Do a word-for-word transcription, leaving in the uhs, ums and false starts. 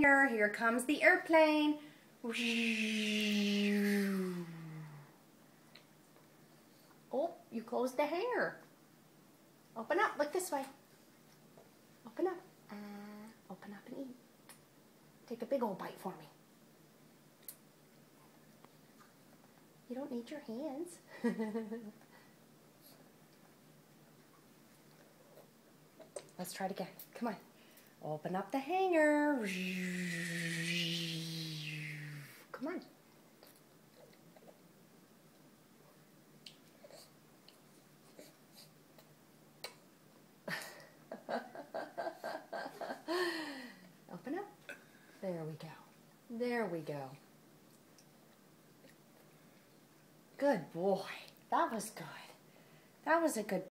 hanger. Here comes the airplane. Oh, you closed the hanger. Open up, look this way. Open up. Uh, open up and eat. Take a big old bite for me. You don't need your hands. Let's try it again. Come on. Open up the hanger. Come on. Open up. There we go. There we go. Good boy. That was good. That was a good